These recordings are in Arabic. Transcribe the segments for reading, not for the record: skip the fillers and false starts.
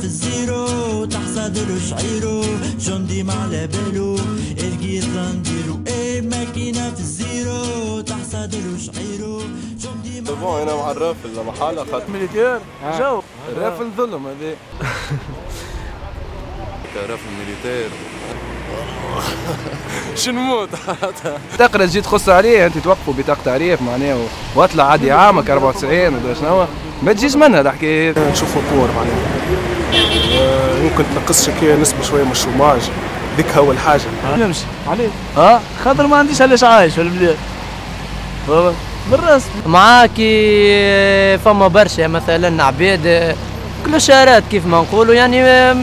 الزيرو تحصد له شعيرو جندي ما على بالو القيت نديرو ايه ماكينة في الزيرو تحصد له شعيرو جندي ما بون انا مع الرافل محالة خاطر ميليتير جو الرافل ظلم هذا رافل ميليتير شنموت تقرا تجي تخص عليه انت توقفوا بطاقة تعريف معناها واطلع عادي عامك 94 ولا شنو ما تجيش منها الحكايه. نشوفوا كور معناها يمكن تنقص شكاية نسبة شوية من الشوماج ذيك أول حاجة. نمشي عليه خاطر ما عنديش علاش عايش في البلاد بالرسم معاكي فما برشا مثلا عباد كلوشارات كيف ما نقولوا يعني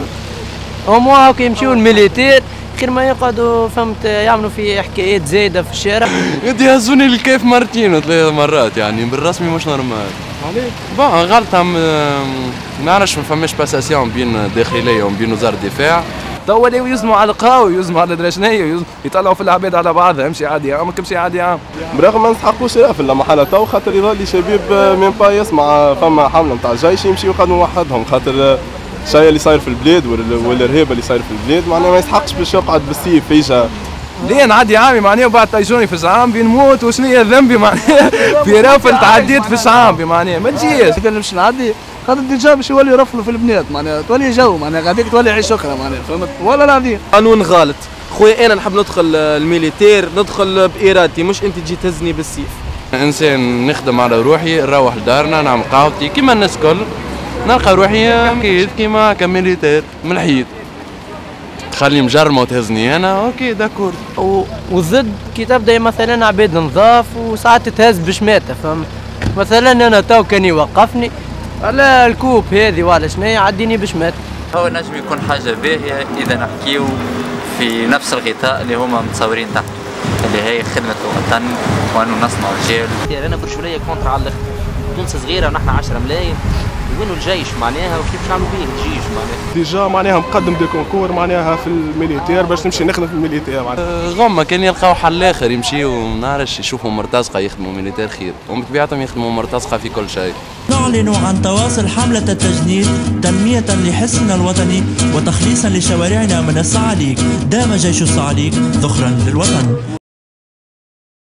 هما هاكا يمشيو الميليتير خير ما يقعدوا فهمت يعملوا في حكايات زايده في الشارع. يهزوني الكيف مرتين وثلاث مرات يعني بالرسمي مش نورمال. عليه بون غلطة ما نعرفش ما فماش باساسيون بين داخلية وبين وزارة الدفاع. توا ولاو يزموا على القهاوي يزموا على دراشنية يطلعوا في العباد على بعضها امشي عادي عام امشي عادي عام. برغم ما نسحقوش في المحلة تو خاطر يظل شباب ميم با يسمع فما حملة نتاع الجيش يمشي يقدموا وحدهم خاطر الشيء اللي صاير في البلاد والارهاب اللي صاير في البلاد معناها ما يسحقش باش يقعد بالسيف يجا. ليه نعدي عامي معناها وبعد طيشوني في الشعامبي نموت وشنو هي ذنبي معناها في رافل تعديت في الشعامبي معناها ما تجيش. كان باش نعدي خاطر ديجا باش يولي يرفلوا في البنات معناها تولي جو معناها غاديك تولي عيش اخرى معناها فهمت ولا العظيم. قانون غلط خويا انا نحب ندخل الميليتير ندخل بارادتي مش انت تجي تهزني بالسيف. انسان نخدم على روحي نروح لدارنا نعمل قهوتي كيما الناس الكل نلقى روحي كيما كميليتير من الحيط. تخلي مجرمه وتهزني انا اوكي داكور. وزد كي تبدا مثلا عباد نظاف وساعات تهز بشماته فهمت مثلا انا تو كان يوقفني على الكوب هذه ولا شنو يعديني بشماته. هو نجم يكون حاجه باهيه اذا نحكيو في نفس الغطاء اللي هما متصورين تحته اللي هي خدمه الوطن وانه نصنع رجال. انا برشليه كونتر على الاخر تونس صغيره ونحن 10 ملايين وينو الجيش معناها وكيف باش نعملوا به الجيش معناها. ديجا معناها مقدم دي كونكور معناها في الميليتير باش نمشي نخدم في الميليتير معناها. غمة كان يلقاو حل اخر يمشيو ما نعرفش يشوفوا مرتزقه يخدموا ميليتير خير وبطبيعتهم يخدموا مرتزقه في كل شيء. نعلن عن تواصل حملة التجنيد تنمية لحسنا الوطني وتخليصا لشوارعنا من الصعاليك. دام جيش الصعاليك ذخرا للوطن.